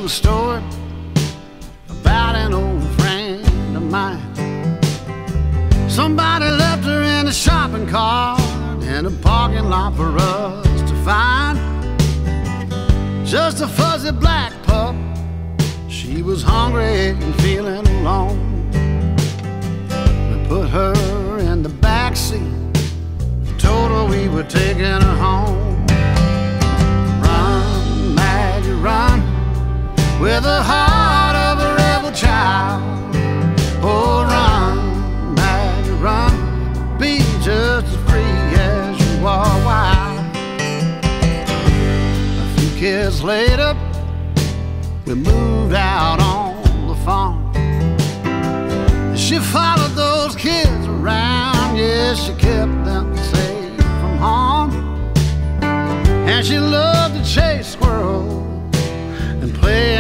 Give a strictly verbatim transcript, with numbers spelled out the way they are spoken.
a story about an old friend of mine. Somebody left her in a shopping cart in a parking lot for us to find. Just a fuzzy black pup. She was hungry and feeling alone. We put her in the back seat, told her we were taking her home. Run, Maggie, run, with the heart of a rebel child. Oh, run, Maggie, run, be just as free as you are wild. A few years later, we moved out on the farm. She followed those kids around, yes, she kept them safe from harm. And she loved to chase squirrels and play